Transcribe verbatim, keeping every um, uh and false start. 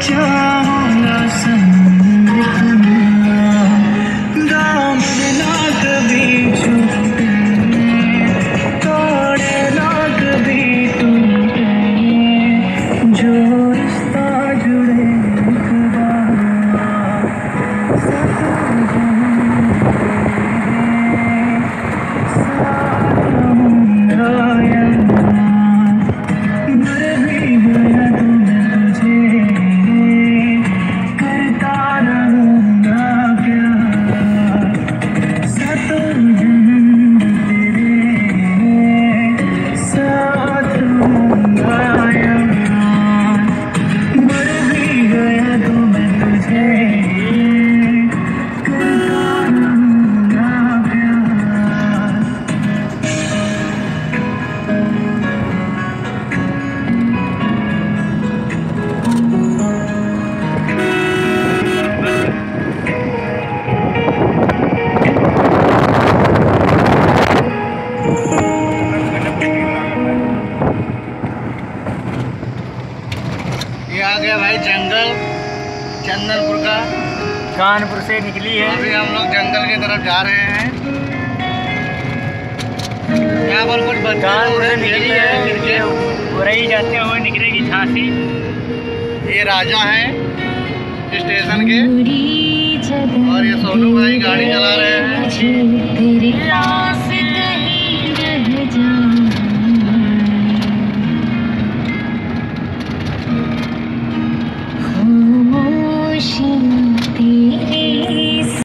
चाहूंगा संग तुम्हारा, दाम ना कभी छूटे, तोड़े ना कभी टूटे, जो रिश्ता जुड़े एक बार, साथ रहूंगा यहाँ, मर भी गया तो मैं तुझे करता रहूंगा प्यार, सातों जन्म तेरे साथ रहूंगा यहाँ, मर भी गया तो मैं तुझे करता रहूंगा प्यार। ये आ गया भाई जंगल चंदनपुर का, कानपुर से निकली है। अभी हम लोग जंगल की तरफ जा रहे हैं। यहाँ पर कुछ बच्चे कानपुर से खेल निकली रहे है, हैं क्रिकेट। उरई जाते हुए निकलेगी झांसी। ये राजा हैं स्टेशन के, और ये सोनू भाई गाड़ी चला रहे हैं।